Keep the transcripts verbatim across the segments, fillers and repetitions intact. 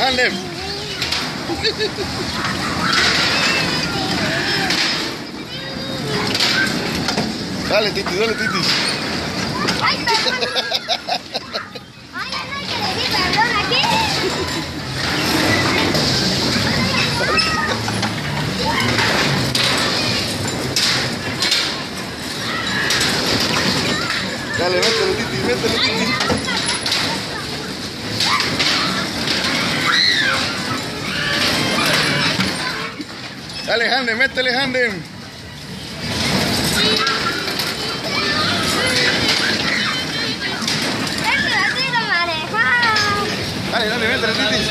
Handem. Dale, Titi, dale, Titi. Ay, perdón. Ay, no hay que decir perdón aquí. Dale, métele, Titi, métele, Titi. Dale, Handem, métele, Handem. Este vestido manejado. Dale, dale, métele, Titi.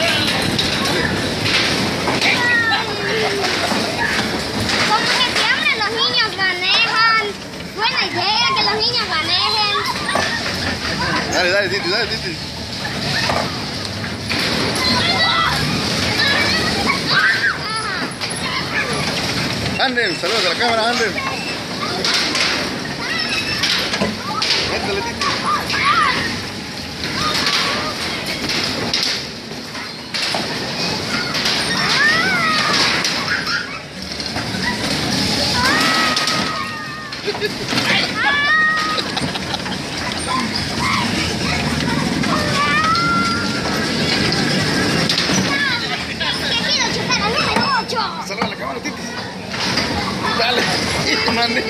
Como que siempre los niños manejan. Buena idea que los niños manejen. Dale, dale, Titi, dale, Titi. Handem, saludos a la cámara, Handem. Métele, Titi. Que quiero chutar al número ocho. Saludos a la cámara, Titi. Dale, mande.